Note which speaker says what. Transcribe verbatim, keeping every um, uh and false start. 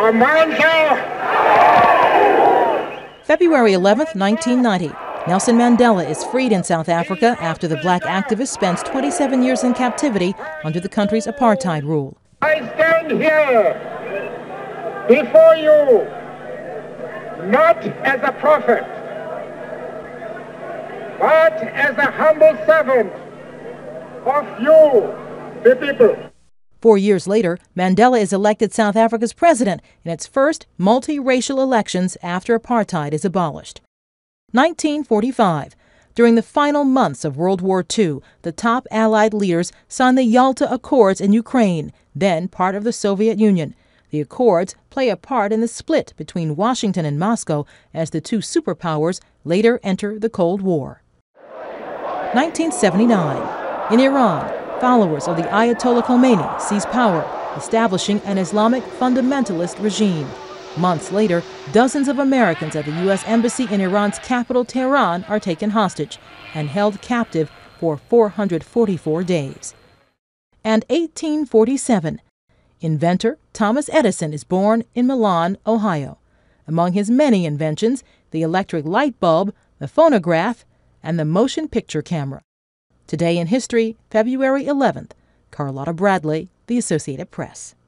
Speaker 1: February eleventh, nineteen ninety. Nelson Mandela is freed in South Africa after the black activist spends twenty-seven years in captivity under the country's apartheid rule.
Speaker 2: I stand here before you not as a prophet, but as a humble servant of you, the people.
Speaker 1: Four years later, Mandela is elected South Africa's president in its first multiracial elections after apartheid is abolished. nineteen forty-five. During the final months of World War Two, the top Allied leaders signed the Yalta Accords in Ukraine, then part of the Soviet Union. The Accords play a part in the split between Washington and Moscow as the two superpowers later enter the Cold War. nineteen seventy-nine. In Iran, followers of the Ayatollah Khomeini seize power, establishing an Islamic fundamentalist regime. Months later, dozens of Americans at the U S Embassy in Iran's capital, Tehran, are taken hostage and held captive for four hundred forty-four days. And eighteen forty-seven. Inventor Thomas Edison is born in Milan, Ohio. Among his many inventions, the electric light bulb, the phonograph, and the motion picture camera. Today in History, February eleventh. Carlotta Bradley, The Associated Press.